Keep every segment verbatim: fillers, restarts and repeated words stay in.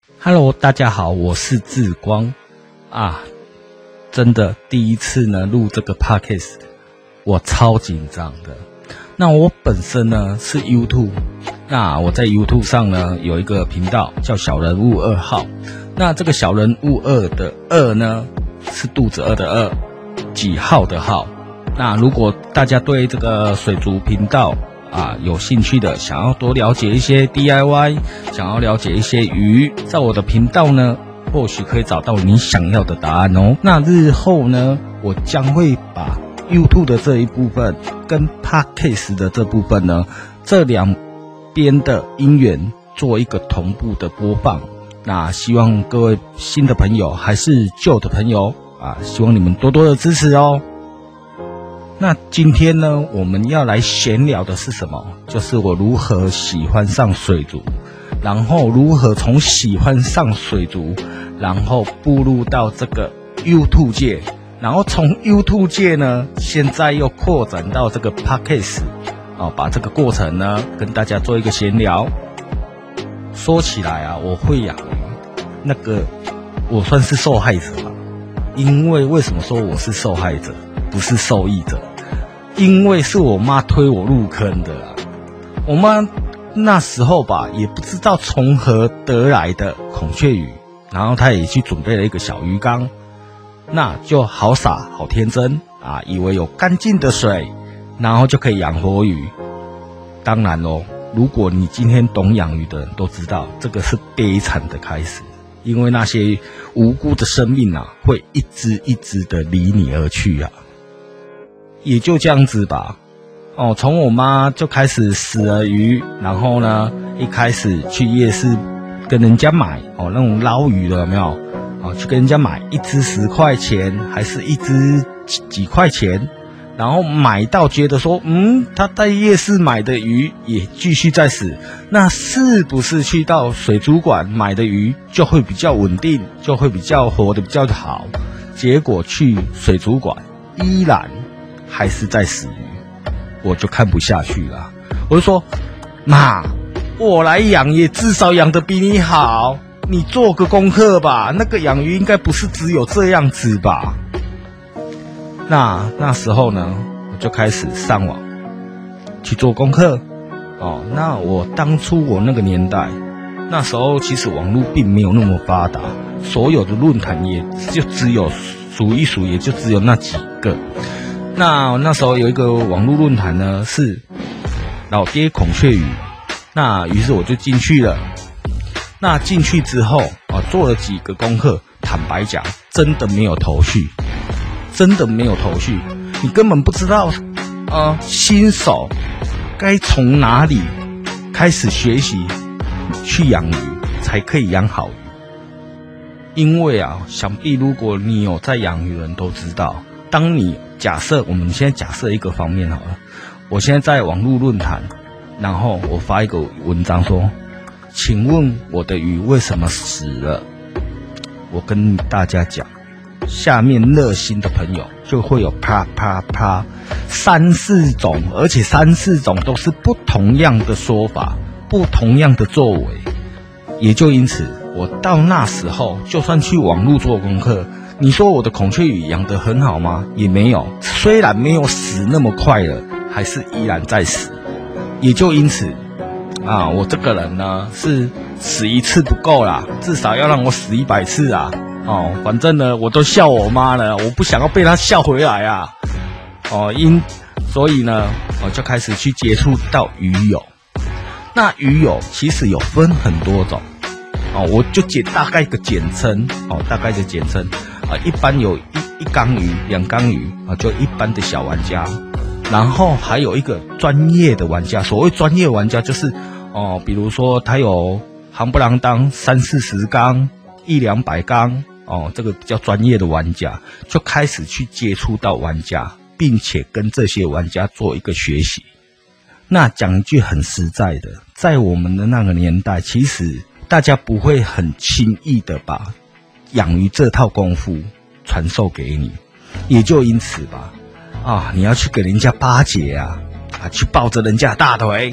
Hello， 大家好，我是志光啊，真的第一次呢录这个 podcast， 我超紧张的。那我本身呢是 YouTube， 那我在 YouTube 上呢有一个频道叫小人物二号，那这个小人物二的二呢是肚子饿的饿，几号的号。那如果大家对这个水族频道啊，有兴趣的，想要多了解一些 D I Y， 想要了解一些鱼，在我的频道呢，或许可以找到你想要的答案哦。那日后呢，我将会把 YouTube 的这一部分跟 Podcast 的这部分呢，这两边的音源做一个同步的播放。那希望各位新的朋友还是旧的朋友啊，希望你们多多的支持哦。那今天呢，我们要来闲聊的是什么？就是我如何喜欢上水族，然后如何从喜欢上水族，然后步入到这个 YouTube 界，然后从 YouTube 界呢，现在又扩展到这个 Podcast， 哦，把这个过程呢跟大家做一个闲聊。说起来啊，我会养鱼，那个我算是受害者吧，因为为什么说我是受害者？不是受益者，因为是我妈推我入坑的啊。我妈那时候吧，也不知道从何得来的孔雀鱼，然后她也去准备了一个小鱼缸，那就好傻好天真啊，以为有干净的水，然后就可以养活鱼。当然咯，如果你今天懂养鱼的人都知道，这个是悲惨的开始，因为那些无辜的生命啊，会一只一只的离你而去啊。也就这样子吧，哦，从我妈就开始死了鱼，然后呢，一开始去夜市跟人家买哦，那种捞鱼的有没有？哦，去跟人家买一只十块钱，还是一只几几块钱？然后买到觉得说，嗯，他在夜市买的鱼也继续在死，那是不是去到水族馆买的鱼就会比较稳定，就会比较活得比较好？结果去水族馆依然还是在死鱼，我就看不下去了。我就说，妈，我来养也至少养得比你好，你做个功课吧。那个养鱼应该不是只有这样子吧？那那时候呢，我就开始上网去做功课。哦，那我当初我那个年代，那时候其实网络并没有那么发达，所有的论坛也就只有数一数，也就只有那几个。那那时候有一个网络论坛呢，是老爹孔雀鱼，那于是我就进去了。那进去之后啊，做了几个功课，坦白讲，真的没有头绪，真的没有头绪，你根本不知道，呃，新手该从哪里开始学习去养鱼，才可以养好鱼。因为啊，想必如果你有在养鱼的人都知道，当你假设我们现在假设一个方面好了，我现在在网络论坛，然后我发一个文章说，请问我的鱼为什么死了？我跟大家讲，下面热心的朋友就会有啪啪啪三四种，而且三四种都是不同样的说法，不同样的作为。也就因此，我到那时候就算去网络做功课，你说我的孔雀鱼养得很好吗？也没有，虽然没有死那么快了，还是依然在死。也就因此啊，我这个人呢是死一次不够啦，至少要让我死一百次啊！哦，反正呢我都笑我妈了，我不想要被她笑回来啊！哦，因所以呢，我就开始去接触到鱼友。那鱼友其实有分很多种哦，我就简大概一个简称哦，大概的简称啊，一般有一一缸鱼、两缸鱼啊，就一般的小玩家。然后还有一个专业的玩家，所谓专业玩家就是哦，比如说他有夯不啷当三四十缸、一两百缸哦，这个比较专业的玩家就开始去接触到玩家，并且跟这些玩家做一个学习。那讲一句很实在的，在我们的那个年代，其实大家不会很轻易的把养鱼这套功夫传授给你，也就因此吧，啊，你要去给人家巴结啊，啊，去抱着人家的大腿，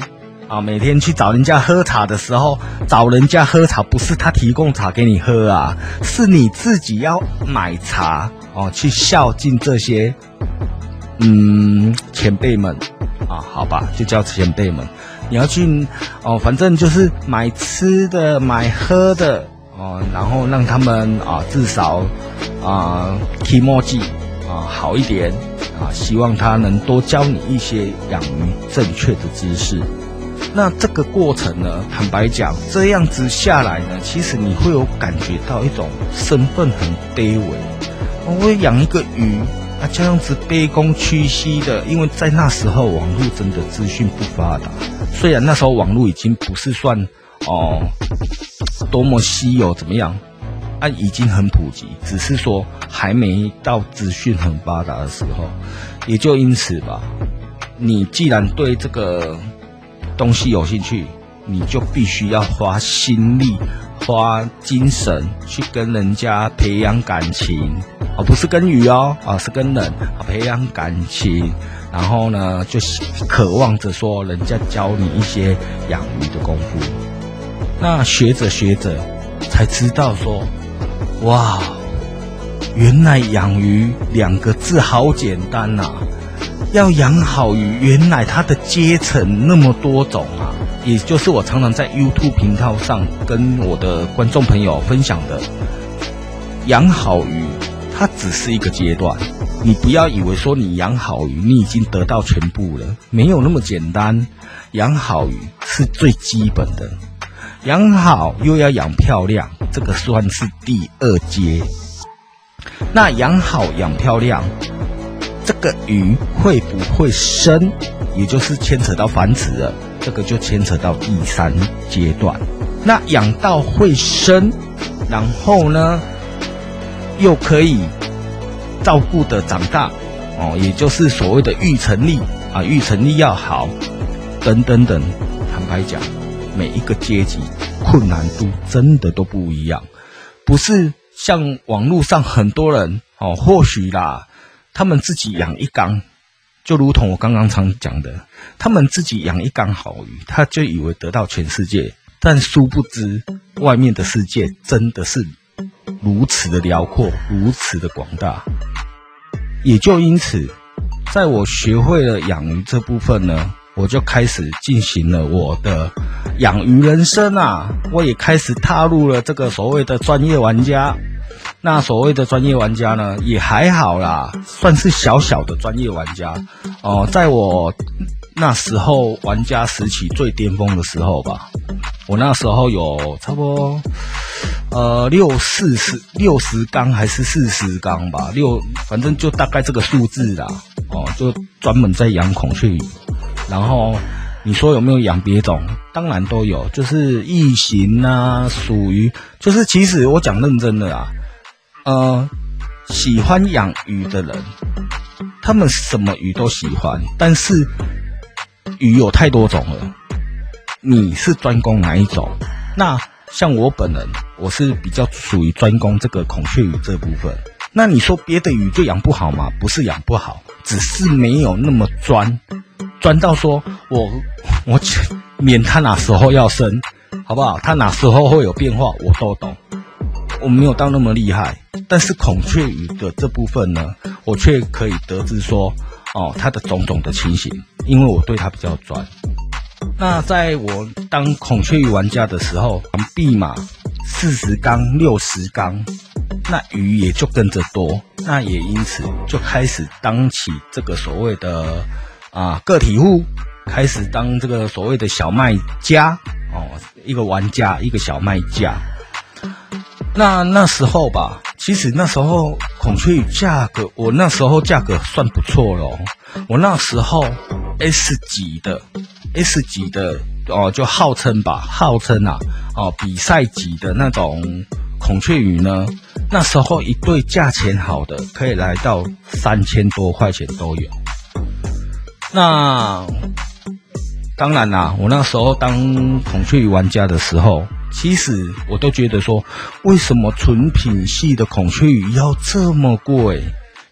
啊，每天去找人家喝茶的时候，找人家喝茶不是他提供茶给你喝啊，是你自己要买茶哦，去孝敬这些嗯前辈们啊，好吧，就叫前辈们。你要去哦，反正就是买吃的、买喝的哦，然后让他们啊至少啊気持ち啊好一点啊，希望他能多教你一些养鱼正确的知识。那这个过程呢，坦白讲，这样子下来呢，其实你会有感觉到一种身份很卑微。我养一个鱼啊，这样子卑躬屈膝的，因为在那时候网络真的资讯不发达，虽然那时候网络已经不是算哦多么稀有怎么样啊，已经很普及，只是说还没到资讯很发达的时候，也就因此吧，你既然对这个东西有兴趣，你就必须要花心力、花精神去跟人家培养感情，而、哦、不是跟鱼哦，啊、哦、是跟人啊培养感情，然后呢，就渴望着说人家教你一些养鱼的功夫。那学着学着，才知道说，哇，原来养鱼两个字好简单呐、啊！要养好鱼，原来它的阶层那么多种啊！也就是我常常在 YouTube 频道上跟我的观众朋友分享的，养好鱼，它只是一个阶段。你不要以为说你养好鱼，你已经得到全部了，没有那么简单。养好鱼是最基本的，养好又要养漂亮，这个算是第二阶。那养好养漂亮，这个鱼会不会生，也就是牵扯到繁殖了，这个就牵扯到第三阶段。那养到会生，然后呢，又可以照顾的长大，哦，也就是所谓的育成力啊，育成力要好，等等等。坦白讲，每一个阶级困难度真的都不一样，不是像网络上很多人哦，或许啦。他们自己养一缸，就如同我刚刚常讲的，他们自己养一缸好鱼，他就以为得到全世界，但殊不知外面的世界真的是如此的辽阔，如此的广大。也就因此，在我学会了养鱼这部分呢，我就开始进行了我的养鱼人生啊，我也开始踏入了这个所谓的专业玩家。那所谓的专业玩家呢，也还好啦，算是小小的专业玩家哦、呃。在我那时候玩家时期最巅峰的时候吧，我那时候有差不多呃六四十六十缸还是四十缸吧，六反正就大概这个数字啦。哦，就专门在养孔雀鱼，然后你说有没有养别种？当然都有，就是异形啊，属于就是其实我讲认真的啦。呃，喜欢养鱼的人，他们什么鱼都喜欢，但是鱼有太多种了。你是专攻哪一种？那像我本人，我是比较属于专攻这个孔雀鱼这部分。那你说别的鱼就养不好吗？不是养不好，只是没有那么专，专到说我我免它哪时候要生，好不好？它哪时候会有变化，我都懂。我没有到那么厉害，但是孔雀鱼的这部分呢，我却可以得知说，哦，它的种种的情形，因为我对它比较专。那在我当孔雀鱼玩家的时候，养币嘛，四十缸、六十缸，那鱼也就跟着多，那也因此就开始当起这个所谓的啊个体户，开始当这个所谓的小卖家哦，一个玩家，一个小卖家。那那时候吧，其实那时候孔雀鱼价格，我那时候价格算不错咯。我那时候 S 级的 S 级的哦，就号称吧，号称啊哦，比赛级的那种孔雀鱼呢，那时候一对价钱好的可以来到三千多块钱都有。那当然啦，我那时候当孔雀鱼玩家的时候，其实我都觉得说，为什么纯品系的孔雀鱼要这么贵？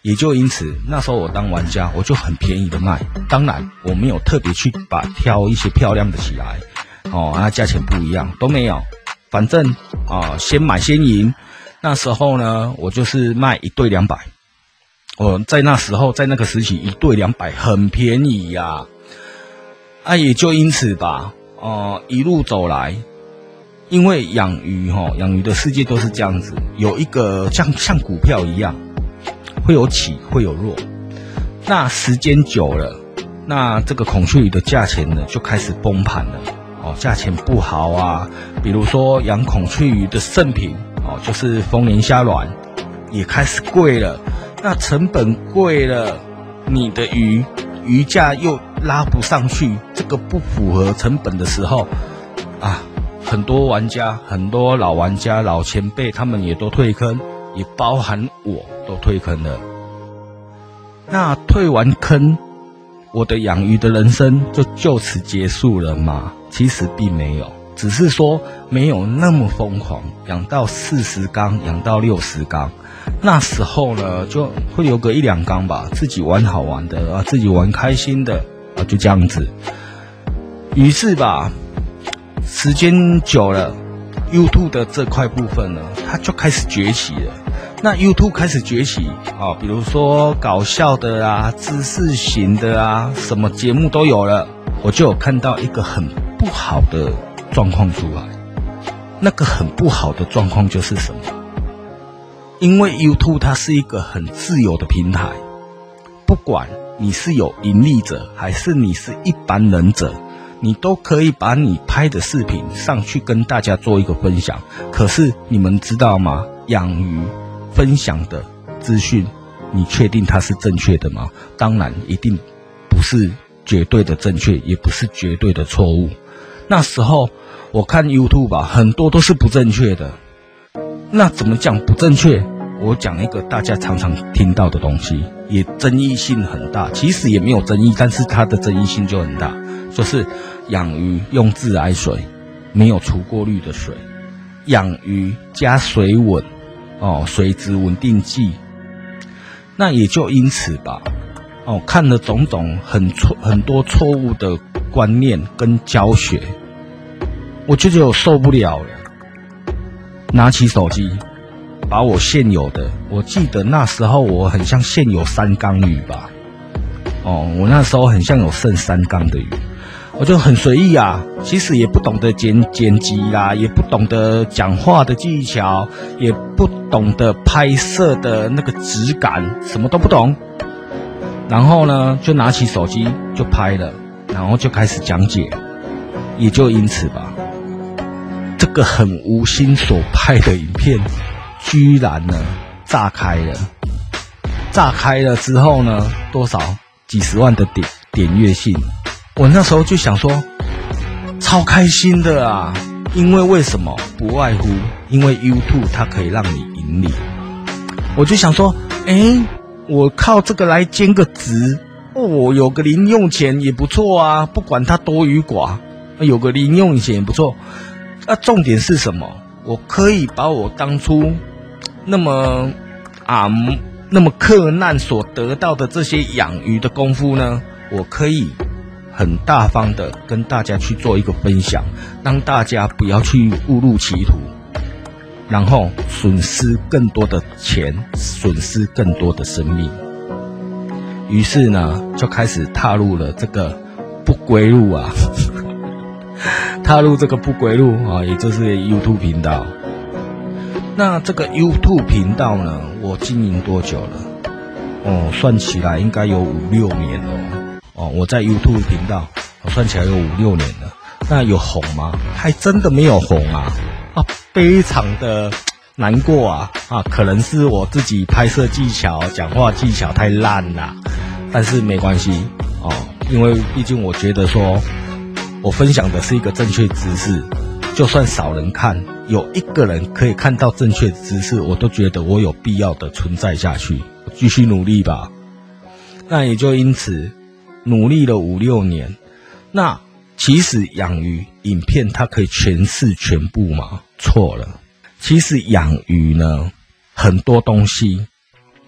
也就因此，那时候我当玩家，我就很便宜的卖。当然，我没有特别去把挑一些漂亮的起来，哦，啊，价钱不一样都没有。反正啊，先买先赢。那时候呢，我就是卖一对两百。我在那时候，在那个时期，一对两百很便宜呀、啊。啊，也就因此吧，哦、呃，一路走来。因为养鱼哈，养鱼的世界都是这样子，有一个像像股票一样，会有起会有落。那时间久了，那这个孔雀鱼的价钱呢就开始崩盘了哦，价钱不好啊。比如说养孔雀鱼的圣品哦，就是丰年虾卵，也开始贵了。那成本贵了，你的鱼鱼价又拉不上去，这个不符合成本的时候啊。很多玩家，很多老玩家、老前辈，他们也都退坑，也包含我都退坑了。那退完坑，我的养鱼的人生就就此结束了吗？其实并没有，只是说没有那么疯狂，养到四十缸，养到六十缸。那时候呢，就会有个一两缸吧，自己玩好玩的啊，自己玩开心的啊，就这样子。于是吧。时间久了 ，YouTube 的这块部分呢，它就开始崛起了。那 YouTube 开始崛起啊，比如说搞笑的啊、知识型的啊，什么节目都有了。我就有看到一个很不好的状况出来。那个很不好的状况就是什么？因为 YouTube 它是一个很自由的平台，不管你是有盈利者，还是你是一般人者。你都可以把你拍的视频上去跟大家做一个分享，可是你们知道吗？养鱼分享的资讯，你确定它是正确的吗？当然一定不是绝对的正确，也不是绝对的错误。那时候我看 YouTube 吧，很多都是不正确的。那怎么讲不正确？我讲一个大家常常听到的东西，也争议性很大。其实也没有争议，但是它的争议性就很大。就是养鱼用自来水，没有除过滤的水，养鱼加水稳，哦，水质稳定剂。那也就因此吧，哦，看了种种很错很多错误的观念跟教学，我就觉得我受不了了，拿起手机，把我现有的，我记得那时候我很像现有三缸鱼吧，哦，我那时候很像有剩三缸的鱼。我就很随意啊，其实也不懂得剪剪辑啦，也不懂得讲话的技巧，也不懂得拍摄的那个质感，什么都不懂。然后呢，就拿起手机就拍了，然后就开始讲解。也就因此吧，这个很无心所拍的影片，居然呢炸开了。炸开了之后呢，多少几十万的点点阅性。我那时候就想说，超开心的啊！因为为什么？不外乎因为 YouTube 它可以让你盈利。我就想说，哎，我靠这个来兼个职，哦，有个零用钱也不错啊。不管它多与寡，有个零用钱也不错。那、啊、重点是什么？我可以把我当初那么啊那么克难所得到的这些养鱼的功夫呢，我可以很大方的跟大家去做一个分享，让大家不要去误入歧途，然后损失更多的钱，损失更多的生命。于是呢，就开始踏入了这个不归路啊，踏入这个不归路啊，也就是 YouTube 频道。那这个 YouTube 频道呢，我经营多久了？哦，算起来应该有五六年了。哦，我在 YouTube 频道，我算起来有五六年了。那有红吗？还真的没有红啊！啊，非常的难过啊！啊，可能是我自己拍摄技巧、讲话技巧太烂了，但是没关系哦，因为毕竟我觉得说，我分享的是一个正确知识，就算少人看，有一个人可以看到正确的知识，我都觉得我有必要的存在下去，继续努力吧。那也就因此。努力了五六年，那其实养鱼影片它可以诠释全部吗？错了，其实养鱼呢，很多东西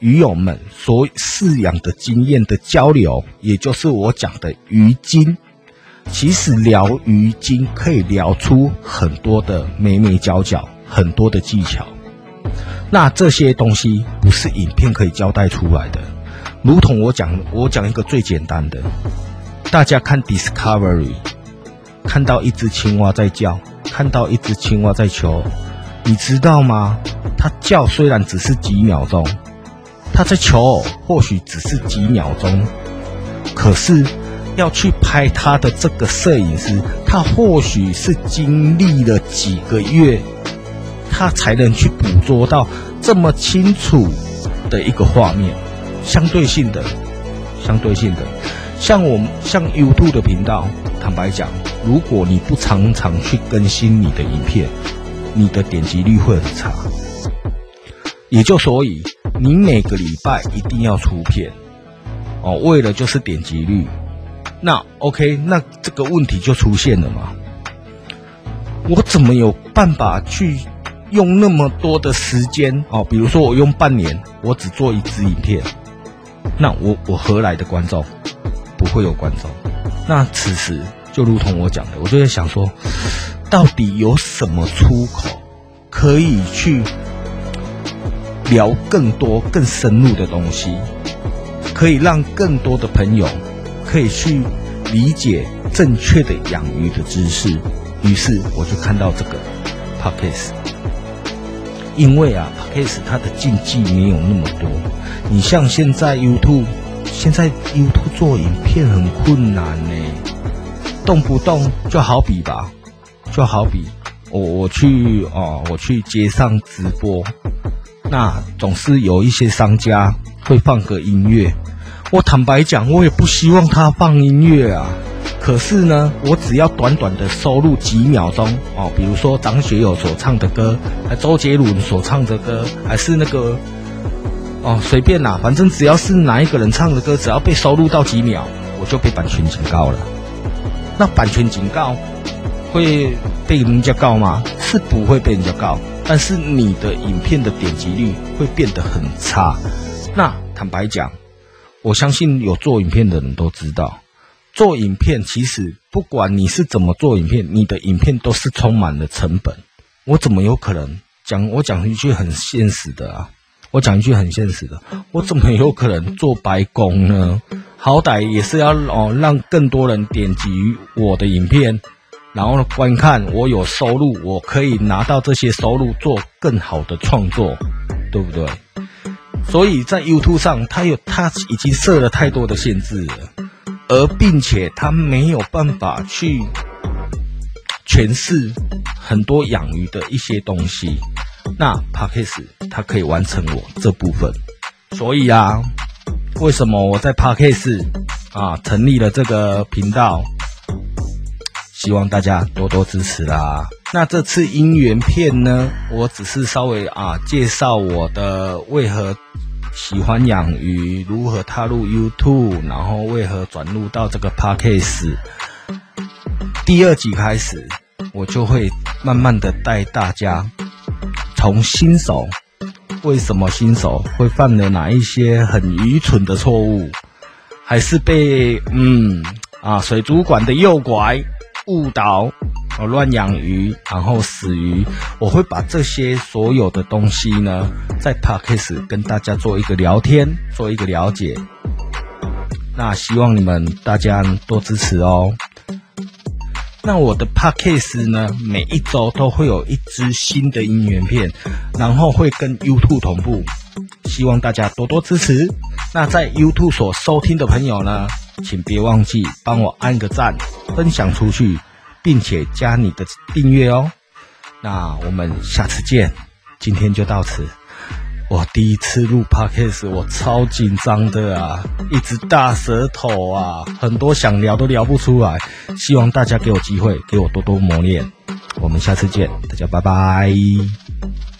鱼友们所饲养的经验的交流，也就是我讲的鱼精。其实聊鱼精可以聊出很多的眉眉角角，很多的技巧。那这些东西不是影片可以交代出来的。如同我讲，我讲一个最简单的，大家看 Discovery， 看到一只青蛙在叫，看到一只青蛙在求偶，你知道吗？它叫虽然只是几秒钟，它在求偶或许只是几秒钟，可是要去拍它的这个摄影师，他或许是经历了几个月，他才能去捕捉到这么清楚的一个画面。相对性的，相对性的，像我们像 YouTube 的频道，坦白讲，如果你不常常去更新你的影片，你的点击率会很差。也就所以，你每个礼拜一定要出片，哦，为了就是点击率。那 OK， 那这个问题就出现了嘛？我怎么有办法去用那么多的时间哦？比如说我用半年，我只做一支影片，那我我何来的观众？不会有观众。那此时就如同我讲的，我就在想说，到底有什么出口可以去聊更多更深入的东西，可以让更多的朋友可以去理解正确的养鱼的知识。于是我就看到这个 Podcast， 因为啊 Podcast 它的禁忌没有那么多。你像现在 YouTube， 现在 YouTube 做影片很困难呢，动不动就好比吧，就好比我我去哦我去街上直播，那总是有一些商家会放个音乐。我坦白讲，我也不希望他放音乐啊。可是呢，我只要短短的收录几秒钟哦，比如说张学友所唱的歌，还周杰伦所唱的歌，还是那个哦随便啦，反正只要是哪一个人唱的歌，只要被收录到几秒，我就被版权警告了。那版权警告会被人家告吗？是不会被人家告，但是你的影片的点击率会变得很差。那坦白讲，我相信有做影片的人都知道，做影片其实不管你是怎么做影片，你的影片都是充满了成本。我怎么有可能讲？我讲一句很现实的啊，我讲一句很现实的，我怎么有可能做白工呢？好歹也是要哦让更多人点击我的影片，然后观看，我有收入，我可以拿到这些收入做更好的创作，对不对？所以在 YouTube 上，它有它已经设了太多的限制了，而并且它没有办法去诠释很多养鱼的一些东西。那 Podcast 它可以完成我这部分，所以啊，为什么我在 Podcast 啊成立了这个频道？希望大家多多支持啦。那这次因缘片呢，我只是稍微啊介绍我的为何喜欢养鱼，如何踏入 YouTube， 然后为何转入到这个 Podcast。第二集开始，我就会慢慢的带大家从新手，为什么新手会犯了哪一些很愚蠢的错误，还是被嗯啊水族馆的诱拐误导，哦，乱养鱼，然后死鱼，我会把这些所有的东西呢，在 Podcast 跟大家做一个聊天，做一个了解。那希望你们大家多支持哦。那我的 Podcast 呢，每一周都会有一支新的音源片，然后会跟 YouTube 同步，希望大家多多支持。那在 YouTube 所收听的朋友呢，请别忘记帮我按个赞，分享出去，并且加你的订阅哦。那我们下次见，今天就到此。我第一次录 Podcast， 我超紧张的啊，一直大舌头啊，很多想聊都聊不出来。希望大家给我机会，给我多多磨练。我们下次见，大家拜拜。